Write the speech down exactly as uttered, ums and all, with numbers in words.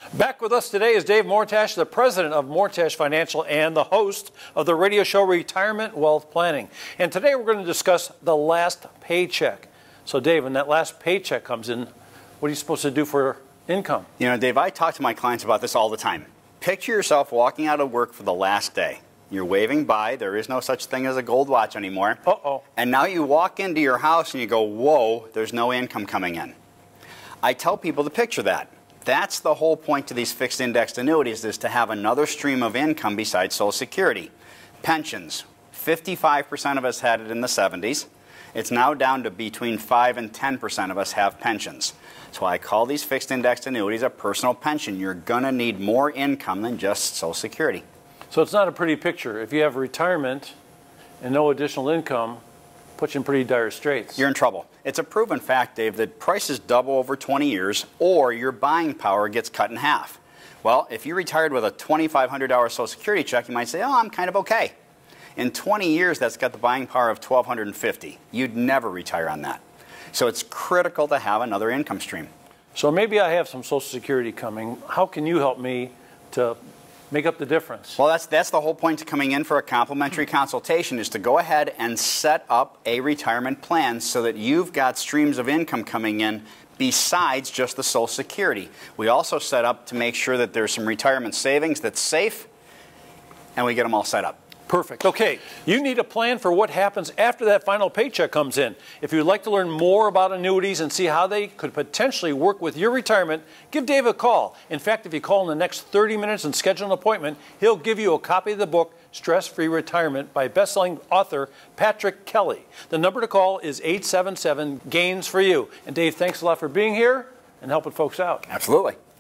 Back with us today is Dave Mortach, the president of Mortach Financial and the host of the radio show Retirement Wealth Planning. And today we're going to discuss the last paycheck. So Dave, when that last paycheck comes in, what are you supposed to do for income? You know, Dave, I talk to my clients about this all the time. Picture yourself walking out of work for the last day. You're waving by. There is no such thing as a gold watch anymore. Uh-oh. And now you walk into your house and you go, whoa, there's no income coming in. I tell people to picture that. That's the whole point to these fixed indexed annuities, is to have another stream of income besides Social Security. Pensions. fifty-five percent of us had it in the seventies. It's now down to between five and ten percent of us have pensions. So I call these fixed indexed annuities a personal pension. You're going to need more income than just Social Security. So it's not a pretty picture. If you have retirement and no additional income, puts you in pretty dire straits. You're in trouble. It's a proven fact, Dave, that prices double over twenty years or your buying power gets cut in half. Well, if you retired with a twenty-five hundred dollar Social Security check, you might say, oh, I'm kind of okay. In twenty years, that's got the buying power of twelve fifty dollars. You'd never retire on that. So it's critical to have another income stream. So maybe I have some Social Security coming. How can you help me to make up the difference? Well, that's, that's the whole point to coming in for a complimentary consultation, is to go ahead and set up a retirement plan so that you've got streams of income coming in besides just the Social Security. We also set up to make sure that there's some retirement savings that's safe, and we get them all set up. Perfect. Okay, you need a plan for what happens after that final paycheck comes in. If you'd like to learn more about annuities and see how they could potentially work with your retirement, give Dave a call. In fact, if you call in the next thirty minutes and schedule an appointment, he'll give you a copy of the book, Stress-Free Retirement, by best-selling author Patrick Kelly. The number to call is eight seven seven, GAINS for you. And Dave, thanks a lot for being here and helping folks out. Absolutely.